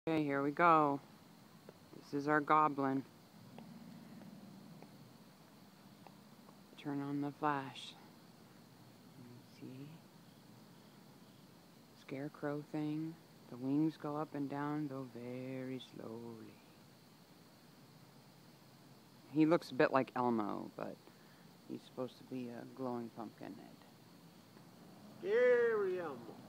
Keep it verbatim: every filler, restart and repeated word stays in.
Okay, here we go. This is our goblin. Turn on the flash. See? Scarecrow thing. The wings go up and down, though very slowly. He looks a bit like Elmo, but he's supposed to be a glowing pumpkin head. Scary Elmo.